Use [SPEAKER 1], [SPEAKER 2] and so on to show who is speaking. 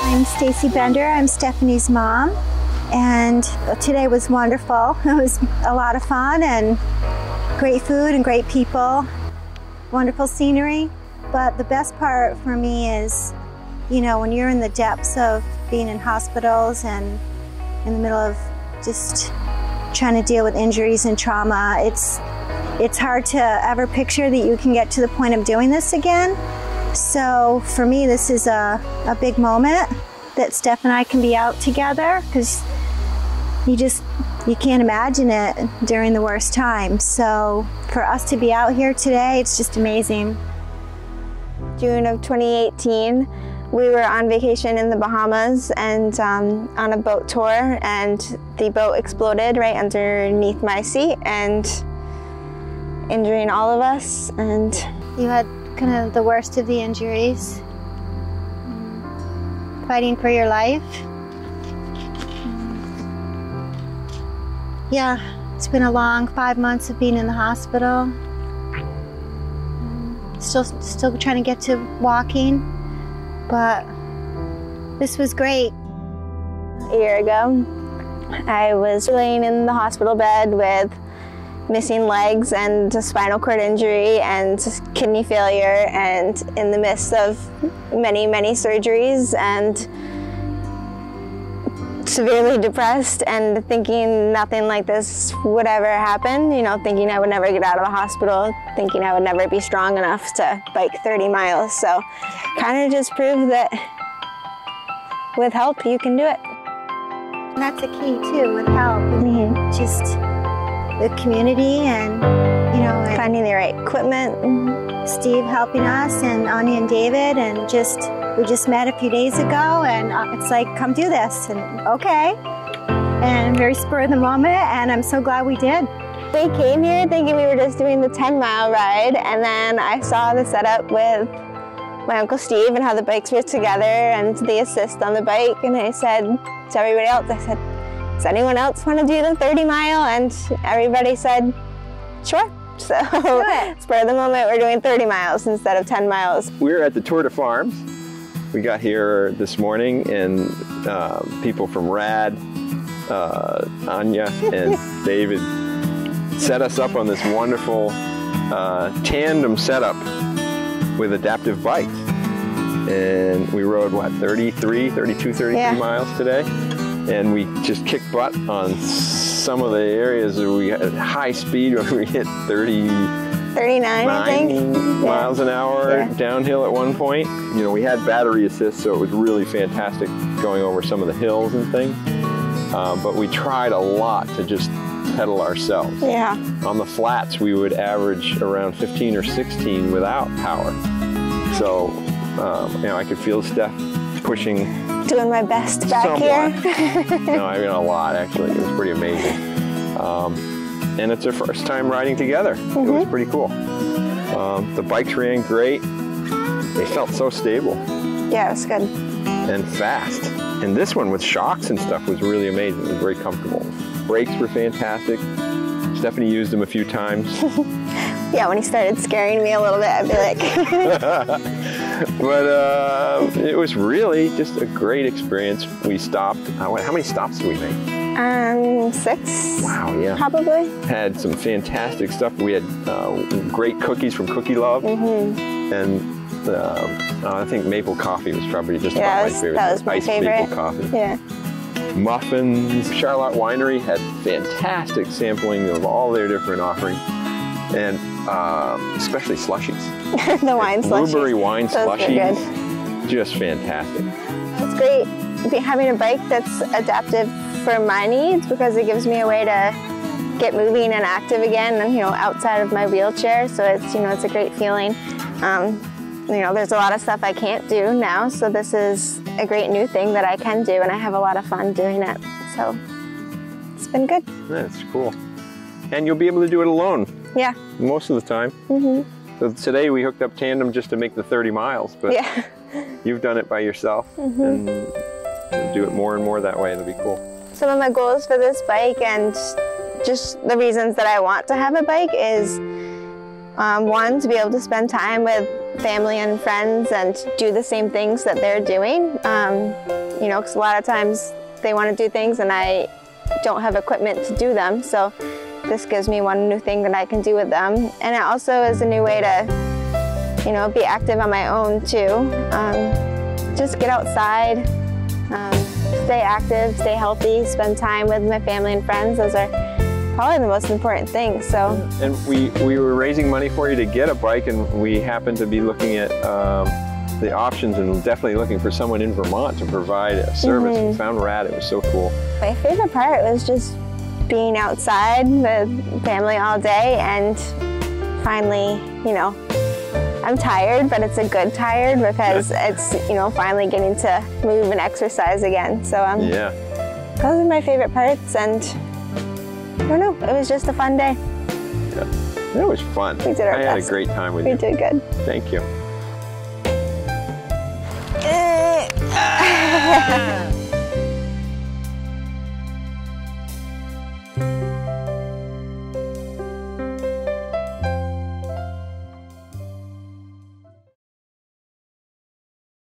[SPEAKER 1] I'm Stacy Bender. I'm Stefanie's mom, and today was wonderful. It was a lot of fun and great food and great people, wonderful scenery. But the best part for me is, you know, when you're in the depths of being in hospitals and in the middle of just trying to deal with injuries and trauma, it's hard to ever picture that you can get to the point of doing this again. So for me, this is a big moment that Steph and I can be out together, because you can't imagine it during the worst times. So for us to be out here today, it's just amazing.
[SPEAKER 2] June of 2018, we were on vacation in the Bahamas and on a boat tour, and the boat exploded right underneath my seat and injuring all of us. And
[SPEAKER 1] you had kind of the worst of the injuries, fighting for your life. Yeah, it's been a long 5 months of being in the hospital. Still trying to get to walking, but this was great.
[SPEAKER 2] A year ago, I was laying in the hospital bed with missing legs and a spinal cord injury and kidney failure, and in the midst of many surgeries, and severely depressed and thinking nothing like this would ever happen, you know, thinking I would never get out of the hospital, thinking I would never be strong enough to bike 30 miles. So kind of just proved that with help you can do it.
[SPEAKER 1] And that's a key too, with help. Just the community and, you know, and
[SPEAKER 2] finding the right equipment.
[SPEAKER 1] Steve helping us, and Anya and David, and we just met a few days ago, and it's like, come do this, and okay. And very spur of the moment, and I'm so glad we did.
[SPEAKER 2] We came here thinking we were just doing the 10-mile ride, and then I saw the setup with my Uncle Steve and how the bikes fit together and the assist on the bike, and I said to everybody else, I said, does anyone else want to do the 30-mile? And everybody said, sure. So spur of the moment, we're doing 30 miles instead of 10 miles.
[SPEAKER 3] We're at the Tour de Farms. We got here this morning, and people from RAD, Anya and David set us up on this wonderful tandem setup with adaptive bikes. And we rode, what, 33 miles today? And we just kicked butt on some of the areas where we had high speed, where we hit 39,
[SPEAKER 2] I think.
[SPEAKER 3] miles an hour downhill at one point. You know, we had battery assist, so it was really fantastic going over some of the hills and things. But we tried a lot to just pedal ourselves.
[SPEAKER 2] Yeah.
[SPEAKER 3] On the flats, we would average around 15 or 16 without power. So, you know, I could feel Steph pushing.
[SPEAKER 2] Doing my best back here.
[SPEAKER 3] No, I mean a lot, actually. It was pretty amazing. And it's our first time riding together. It was pretty cool. The bikes ran great. They felt so stable.
[SPEAKER 2] Yeah, it was good.
[SPEAKER 3] And fast. And this one with shocks and stuff was really amazing. It was very comfortable. Brakes were fantastic. Stefanie used them a few times.
[SPEAKER 2] Yeah, when he started scaring me a little bit, I'd be like...
[SPEAKER 3] But it was really just a great experience. We stopped. How many stops did we make? 6. Wow, yeah. Probably. Had some fantastic stuff. We had great cookies from Cookie Love. And I think maple coffee was probably just about my favorite. That was my favorite. Maple coffee. Yeah. Muffins. Charlotte Winery had fantastic sampling of all their different offerings. And especially slushies.
[SPEAKER 2] The wine slushies.
[SPEAKER 3] Blueberry wine slushies.
[SPEAKER 2] Good.
[SPEAKER 3] Just fantastic.
[SPEAKER 2] It's great having a bike that's adaptive for my needs, because it gives me a way to get moving and active again, and, you know, outside of my wheelchair. So it's, you know, it's a great feeling. You know, there's a lot of stuff I can't do now, so this is a great new thing that I can do, and I have a lot of fun doing it. So it's been good.
[SPEAKER 3] That's cool. And you'll be able to do it alone.
[SPEAKER 2] Yeah.
[SPEAKER 3] Most of the time. So today we hooked up Tandem just to make the 30 miles, but you've done it by yourself, and you'll do it more and more that way. It'll be cool.
[SPEAKER 2] Some of my goals for this bike, and just the reasons that I want to have a bike, is one, to be able to spend time with family and friends and do the same things that they're doing. You know, because a lot of times they want to do things and I don't have equipment to do them. So this gives me one new thing that I can do with them. And it also is a new way to, you know, be active on my own too. Just get outside, stay active, stay healthy, spend time with my family and friends. Those are probably the most important things. So.
[SPEAKER 3] And we were raising money for you to get a bike, and we happened to be looking at the options and definitely looking for someone in Vermont to provide a service. We found Rad. It was so cool.
[SPEAKER 2] My favorite part was just being outside with family all day, and finally, you know, I'm tired, but it's a good tired because it's, you know, finally getting to move and exercise again. So
[SPEAKER 3] yeah,
[SPEAKER 2] those are my favorite parts, and I don't know, it was just a fun day.
[SPEAKER 3] Yeah, it was fun.
[SPEAKER 2] We did our best.
[SPEAKER 3] I had a great time with you.
[SPEAKER 2] We did good.
[SPEAKER 3] Thank you.